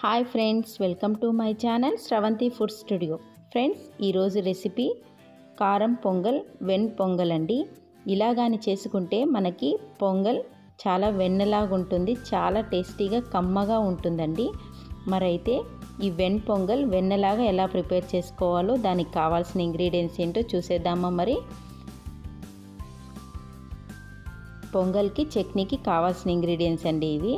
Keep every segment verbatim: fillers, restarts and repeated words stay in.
Hi friends, welcome to my channel Sravanthi food studio. Friends, ఈరోజు recipe కారం pongal, when pongal అండి. ఇలాగాని చేసుకుంటే మనకి పొంగల్ చాలా వెన్నలాగా ఉంటుంది, చాలా టేస్టీగా కమ్మగా ఉంటుందండి. మరైతే ఈ వెన్ పొంగల్ వెన్నలాగా ఎలా ప్రిపేర్ చేసుకోవాలో, దానికి కావాల్సిన ఇంగ్రీడియంట్స్ ఏంటో చూసేద్దామా. మరి పొంగల్కి చట్నీకి కావాల్సిన ఇంగ్రీడియంట్స్ అండి ఇవి.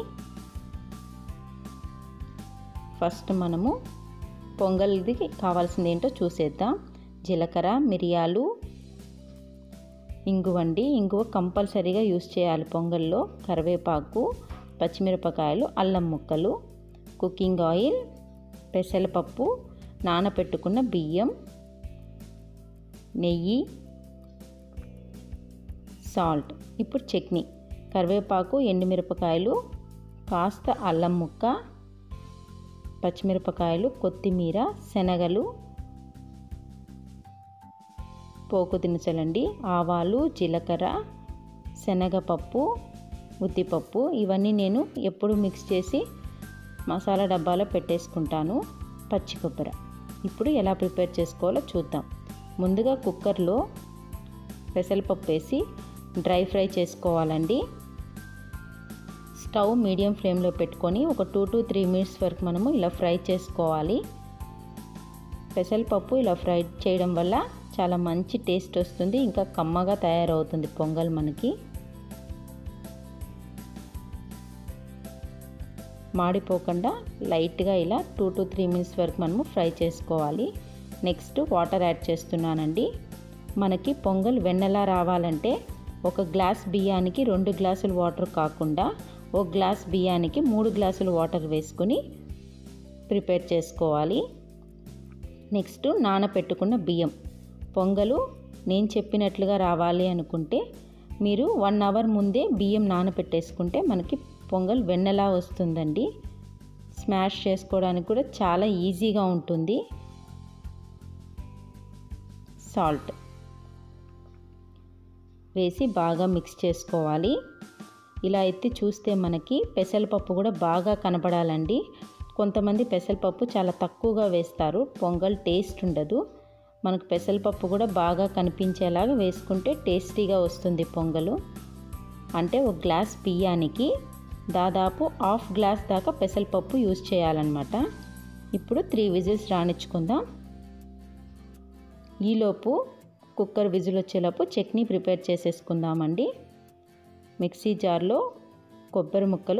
ఫస్ట్ మనము పొంగల్ది కావాల్సింది ఏంటో చూసేద్దాం. జీలకర్ర, మిరియాలు, ఇంగువండి. ఇంగువ కంపల్సరీగా యూస్ చేయాలి పొంగల్లో. కరివేపాకు, పచ్చిమిరపకాయలు, అల్లం ముక్కలు, కుకింగ్ ఆయిల్, పెసరపప్పు, నానబెట్టుకున్న బియ్యం, నెయ్యి, సాల్ట్. ఇప్పుడు చట్నీ: కరివేపాకు, ఎండుమిరపకాయలు, కాస్త అల్లం ముక్క, పచ్చిమిరపకాయలు, కొత్తిమీర, శనగలు, పోపు దినుసులండి, ఆవాలు, జీలకర్ర, శనగపప్పు, ఉద్దిపప్పు. ఇవన్నీ నేను ఎప్పుడు మిక్స్ చేసి మసాలా డబ్బాలో పెట్టేసుకుంటాను. పచ్చి కొబ్బరి. ఇప్పుడు ఎలా ప్రిపేర్ చేసుకోవాలో చూద్దాం. ముందుగా కుక్కర్లో పెసరపప్పు వేసి డ్రై ఫ్రై చేసుకోవాలండి. స్టవ్ మీడియం ఫ్లేమ్లో పెట్టుకొని ఒక టూ టు త్రీ మినిట్స్ వరకు మనము ఇలా ఫ్రై చేసుకోవాలి. పెసరపప్పు ఇలా ఫ్రై చేయడం వల్ల చాలా మంచి టేస్ట్ వస్తుంది, ఇంకా కమ్మగా తయారవుతుంది పొంగల్ మనకి. మాడిపోకుండా లైట్గా ఇలా టూ టు త్రీ మినిట్స్ వరకు మనము ఫ్రై చేసుకోవాలి. నెక్స్ట్ వాటర్ యాడ్ చేస్తున్నానండి. మనకి పొంగల్ వెన్నలా రావాలంటే ఒక గ్లాస్ బియ్యానికి రెండు గ్లాసులు వాటర్ కాకుండా ఒక గ్లాస్ బియ్యానికి మూడు గ్లాసులు వాటర్ వేసుకొని ప్రిపేర్ చేసుకోవాలి. నెక్స్ట్ నానబెట్టుకున్న బియ్యం. పొంగలు నేను చెప్పినట్లుగా రావాలి అనుకుంటే మీరు వన్ అవర్ ముందే బియ్యం నానబెట్టేసుకుంటే మనకి పొంగల్ వెన్నలా వస్తుందండి. స్మాష్ చేసుకోవడానికి కూడా చాలా ఈజీగా ఉంటుంది. సాల్ట్ వేసి బాగా మిక్స్ చేసుకోవాలి. ఇలా ఎత్తి చూస్తే మనకి పెసరపప్పు కూడా బాగా కనపడాలండి. కొంతమంది పెసరపప్పు చాలా తక్కువగా వేస్తారు, పొంగల్ టేస్ట్ ఉండదు. మనకు పెసరపప్పు కూడా బాగా కనిపించేలాగా వేసుకుంటే టేస్టీగా వస్తుంది పొంగలు. అంటే ఒక గ్లాస్ బియ్యానికి దాదాపు హాఫ్ గ్లాస్ దాకా పెసరపప్పు యూజ్ చేయాలన్నమాట. ఇప్పుడు త్రీ విజిల్స్ రానిచ్చుకుందాం. ఈలోపు కుక్కర్ విజిల్ వచ్చేలోపు చట్నీ ప్రిపేర్ చేసేసుకుందామండి. మిక్సీ జార్లో కొబ్బరి ముక్కలు,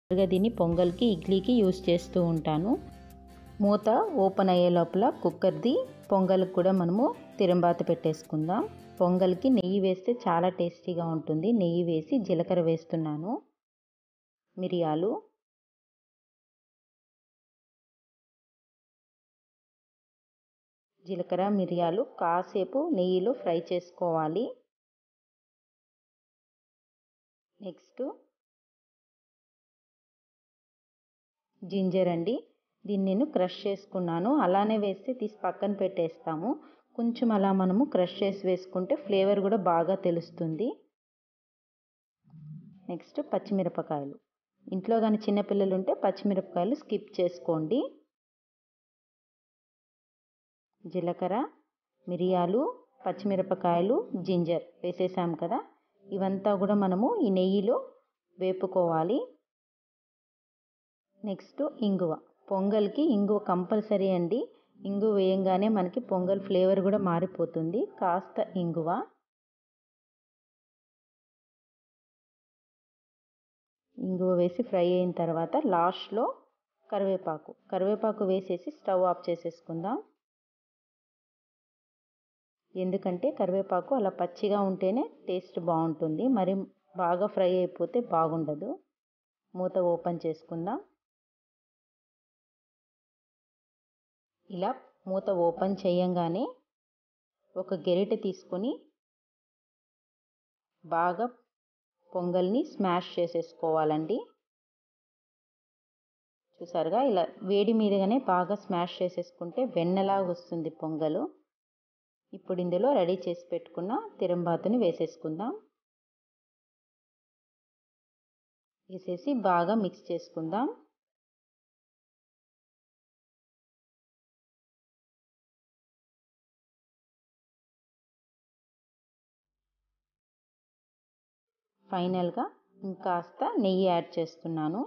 దీన్ని పొంగల్కి ఇడ్లీకి యూస్ చేస్తూ ఉంటాను. మూత ఓపెన్ అయ్యే లోపల కుక్కర్ది పొంగల్కి కూడా మనము తిరంబాత పెట్టేసుకుందాం. పొంగల్కి నెయ్యి వేస్తే చాలా టేస్టీగా ఉంటుంది. నెయ్యి వేసి జీలకర్ర వేస్తున్నాను, మిరియాలు, జీలకర్ర మిరియాలు కాసేపు నెయ్యిలో ఫ్రై చేసుకోవాలి. నెక్స్ట్ జింజర్ అండి, దీన్ని నేను క్రష్ చేసుకున్నాను. అలానే వేస్తే తీసి పక్కన పెట్టేస్తాము. కొంచెం అలా మనము క్రష్ చేసి వేసుకుంటే ఫ్లేవర్ కూడా బాగా తెలుస్తుంది. నెక్స్ట్ పచ్చిమిరపకాయలు, ఇంట్లో కానీ చిన్నపిల్లలు ఉంటే పచ్చిమిరపకాయలు స్కిప్ చేసుకోండి. జీలకర్ర, మిరియాలు, పచ్చిమిరపకాయలు, జింజర్ వేసేసాం కదా, ఇవంతా కూడా మనము ఈ నెయ్యిలో వేపుకోవాలి. నెక్స్ట్ ఇంగువ, పొంగల్కి ఇంగువ కంపల్సరీ అండి. ఇంగువ వేయంగానే మనకి పొంగల్ ఫ్లేవర్ కూడా మారిపోతుంది. కాస్త ఇంగువ, ఇంగువ వేసి ఫ్రై అయిన తర్వాత లాస్ట్లో కరివేపాకు కరివేపాకు వేసేసి స్టవ్ ఆఫ్ చేసేసుకుందాం. ఎందుకంటే కరివేపాకు అలా పచ్చిగా ఉంటేనే టేస్ట్ బాగుంటుంది, మరి బాగా ఫ్రై అయిపోతే బాగుండదు. మూత ఓపెన్ చేసుకుందాం. ఇలా మూత ఓపెన్ చేయంగానే ఒక గెరిటె తీసుకొని బాగా పొంగల్ని స్మాష్ చేసేసుకోవాలండి. చూసారుగా, ఇలా వేడి మీదగానే బాగా స్మాష్ చేసేసుకుంటే వెన్నలాగా వస్తుంది పొంగలు. ఇప్పుడు ఇందులో రెడీ చేసి పెట్టుకున్న తిరంబాతుని వేసేసుకుందాం. వేసేసి బాగా మిక్స్ చేసుకుందాం. ఫైనల్గా ఇంకాస్త నెయ్యి యాడ్ చేస్తున్నాను.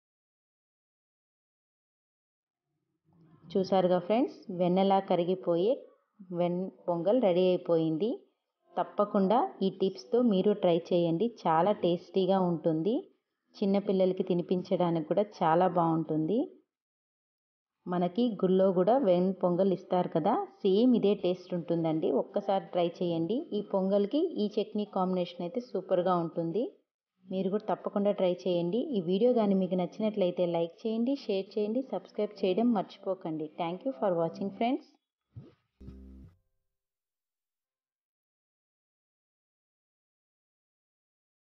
చూసారుగా ఫ్రెండ్స్, వెన్నలా కరిగిపోయే వెన్ పొంగల్ రెడీ అయిపోయింది. తప్పకుండా ఈ టిప్స్తో మీరు ట్రై చేయండి, చాలా టేస్టీగా ఉంటుంది. చిన్నపిల్లలకి తినిపించడానికి కూడా చాలా బాగుంటుంది. మనకి గుళ్ళో కూడా వెన్ పొంగల్ ఇస్తారు కదా, సేమ్ ఇదే టేస్ట్ ఉంటుందండి. ఒక్కసారి ట్రై చేయండి. ఈ పొంగల్కి ఈ చట్నీ కాంబినేషన్ అయితే సూపర్గా ఉంటుంది. మీరు కూడా తప్పకుండా ట్రై చేయండి. ఈ వీడియో కానీ మీకు నచ్చినట్లయితే లైక్ చేయండి, షేర్ చేయండి, సబ్స్క్రైబ్ చేయడం మర్చిపోకండి. Thank you for watching friends.